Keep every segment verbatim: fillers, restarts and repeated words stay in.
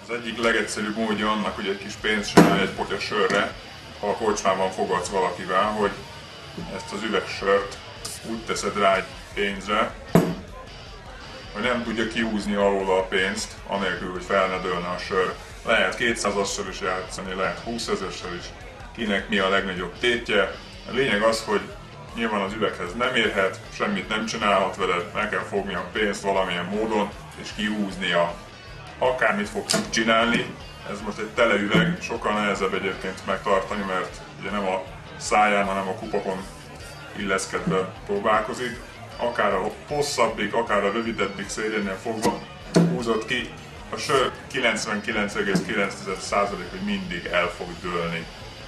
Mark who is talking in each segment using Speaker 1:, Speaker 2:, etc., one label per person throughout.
Speaker 1: Az egyik legegyszerűbb módja annak, hogy egy kis pénzt csinálj egy potya sörre, ha a kocsmában fogadsz valakivel, hogy ezt az üvegsört úgy teszed rá egy pénzre, hogy nem tudja kihúzni alól a pénzt, anélkül, hogy fel ne dőlne a sör. Lehet kétszázassal is játszani, lehet húszezessel is, kinek mi a legnagyobb tétje. A lényeg az, hogy nyilván az üveghez nem érhet, semmit nem csinálhat veled, meg kell fogni a pénzt valamilyen módon, és kihúznia. Akármit fog csinálni, ez most egy tele üveg, sokkal nehezebb egyébként megtartani, mert ugye nem a száján, hanem a kupakon illeszkedve próbálkozik. Akár a hosszabbik, akár a rövidebbik szélnél fogva húzott ki, a sör kilencvenkilenc egész kilenc százalék, hogy mindig el fog dőlni.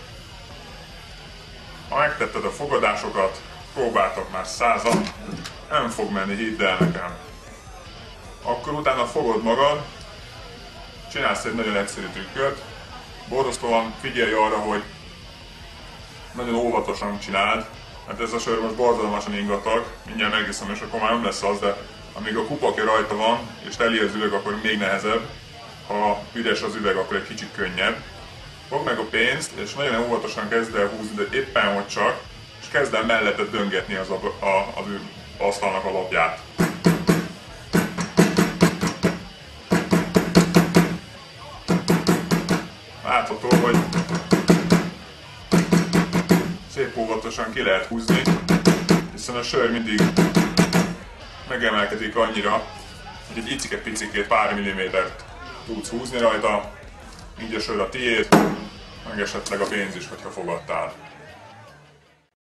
Speaker 1: Ha megtetted a fogadásokat, próbáltak már százan, nem fog menni, hidd el nekem. Akkor utána fogod magad, csinálsz egy nagyon egyszerű trükköt, borzasztóan figyelj arra, hogy nagyon óvatosan csináld, mert ez a sör most borzalmasan ingatag, mindjárt megiszom, és akkor már nem lesz az, de amíg a kupakja rajta van, és teli az üveg, akkor még nehezebb, ha üres az üveg, akkor egy kicsit könnyebb. Fogd meg a pénzt, és nagyon óvatosan kezd el húzni, de éppen hogy csak, és kezd el melletted döngetni az, a, a, az asztalnak a lapját. Látható, hogy szép óvatosan ki lehet húzni, hiszen a sör mindig megemelkedik annyira, hogy egy icike-picikét, pár millimétert tudsz húzni rajta, így a sör a tiéd, meg esetleg a pénz is, hogyha fogadtál.